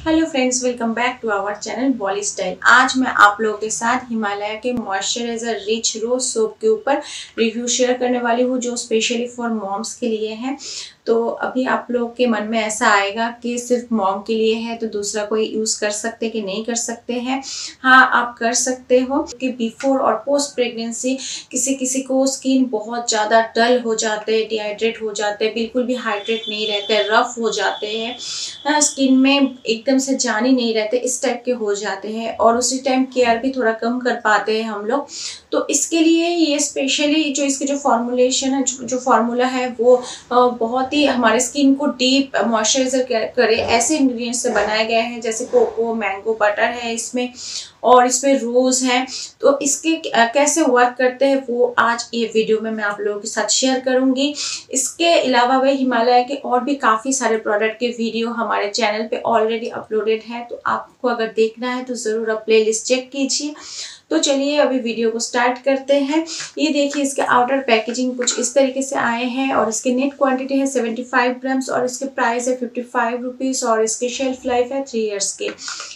Hello friends, welcome back to our channel Bolly style. आज मैं आप लोगों के साथ हिमालय के मॉइस्चराइजर रिच रोज सोप के ऊपर रिव्यू शेयर करने वाली हूँ, जो स्पेशली फॉर मॉम्स के लिए है। तो अभी आप लोगों के मन में ऐसा आएगा कि सिर्फ मॉम के लिए है तो दूसरा कोई यूज़ कर सकते कि नहीं कर सकते हैं। हाँ, आप कर सकते हो कि बिफोर और पोस्ट प्रेगनेंसी किसी किसी को स्किन बहुत ज़्यादा डल हो जाते हैं, डिहाइड्रेट हो जाते हैं, बिल्कुल भी हाइड्रेट नहीं रहते, रफ हो जाते हैं, स्किन में एकदम से जान ही नहीं रहते, इस टाइप के हो जाते हैं और उसी टाइम केयर भी थोड़ा कम कर पाते हैं हम लोग। तो इसके लिए ये स्पेशली जो इसके जो फॉर्मुलेशन है, जो फार्मूला है वो बहुत ही हमारे स्किन को डीप मॉइस्चराइजर करे ऐसे इंग्रेडिएंट्स से बनाया गया है, जैसे कोको, मैंगो बटर है इसमें और इसमें रोज है। तो इसके कैसे वर्क करते हैं वो आज ये वीडियो में मैं आप लोगों के साथ शेयर करूंगी। इसके अलावा वह हिमालय के और भी काफ़ी सारे प्रोडक्ट के वीडियो हमारे चैनल पे ऑलरेडी अपलोडेड है, तो आपको अगर देखना है तो ज़रूर आप प्लेलिस्ट चेक कीजिए। तो चलिए अभी वीडियो को स्टार्ट करते हैं। ये देखिए, इसके आउटर पैकेजिंग कुछ इस तरीके से आए हैं और इसके नेट क्वांटिटी है 75 ग्राम्स और इसके प्राइस है 55 रुपीज़ और इसकी शेल्फ लाइफ है 3 इयर्स के।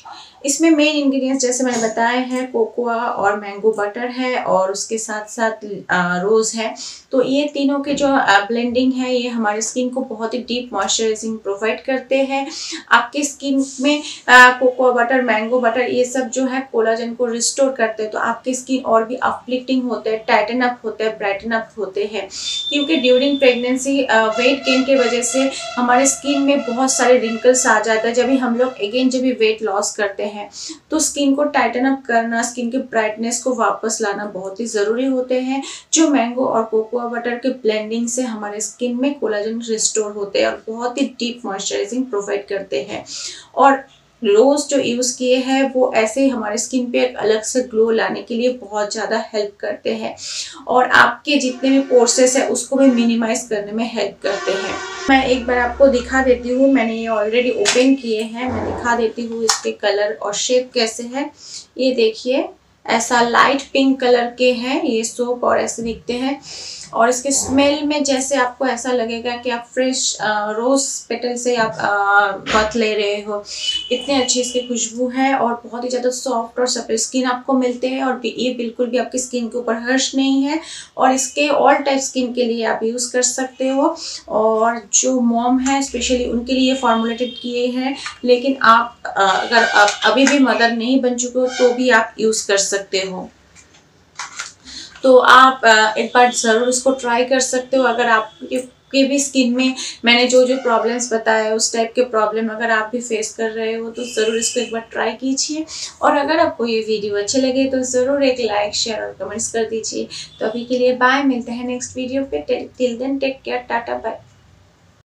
इसमें मेन इंग्रेडिएंट्स जैसे मैंने बताए हैं, कोकोआ और मैंगो बटर है और उसके साथ साथ रोज़ है। तो ये तीनों के जो ब्लेंडिंग है ये हमारे स्किन को बहुत ही डीप मॉइस्चराइजिंग प्रोवाइड करते हैं। आपके स्किन में कोकोआ बटर, मैंगो बटर ये सब जो है कोलाजन को रिस्टोर करते हैं, तो आपकी स्किन और भी अपलिफ्टिंग होते हैं, टाइटन अप होते हैं, ब्राइटन अप होते हैं। क्योंकि ड्यूरिंग प्रेगनेंसी वेट गेन की वजह से हमारे स्किन में बहुत सारे रिंकल्स आ जाते हैं। जब भी हम लोग जब भी वेट लॉस करते हैं तो स्किन को टाइटन अप करना, स्किन के ब्राइटनेस को वापस लाना बहुत ही ज़रूरी होते हैं। जो मैंगो और कोकोआ बटर के ब्लेंडिंग से हमारे स्किन में कोलाजन रिस्टोर होते हैं और बहुत ही डीप मॉइस्चराइजिंग प्रोवाइड करते हैं। और रोज जो यूज़ किए हैं वो ऐसे ही हमारे स्किन पे एक अलग से ग्लो लाने के लिए बहुत ज़्यादा हेल्प करते हैं और आपके जितने भी पोर्सेस है उसको भी मिनिमाइज करने में हेल्प करते हैं। मैं एक बार आपको दिखा देती हूँ, मैंने ये ऑलरेडी ओपन किए हैं, मैं दिखा देती हूँ इसके कलर और शेप कैसे है। ये देखिए, ऐसा लाइट पिंक कलर के हैं ये सोप और ऐसे दिखते हैं और इसके स्मेल में जैसे आपको ऐसा लगेगा कि आप फ्रेश रोज पेटल से आप बात ले रहे हो। इतनी अच्छी इसकी खुशबू है और बहुत ही ज़्यादा सॉफ्ट और सफेद स्किन आपको मिलते हैं और ये बिल्कुल भी आपकी स्किन के ऊपर हर्ष नहीं है और इसके ऑल टाइप स्किन के लिए आप यूज़ कर सकते हो। और जो मॉम है स्पेशली उनके लिए फॉर्मुलेटेड किए हैं, लेकिन आप अगर आप अभी भी मदर नहीं बन चुके हो तो भी आप यूज़ कर सकते हो। तो आप एक बार ज़रूर इसको ट्राई कर सकते हो। अगर आपके भी स्किन में मैंने जो जो प्रॉब्लम्स बताया उस टाइप के प्रॉब्लम अगर आप भी फेस कर रहे हो तो ज़रूर इसको एक बार ट्राई कीजिए। और अगर आपको ये वीडियो अच्छे लगे तो ज़रूर एक लाइक, शेयर और कमेंट्स कर दीजिए। तो अभी के लिए बाय, मिलते हैं नेक्स्ट वीडियो पे। Till then take care, tata bye.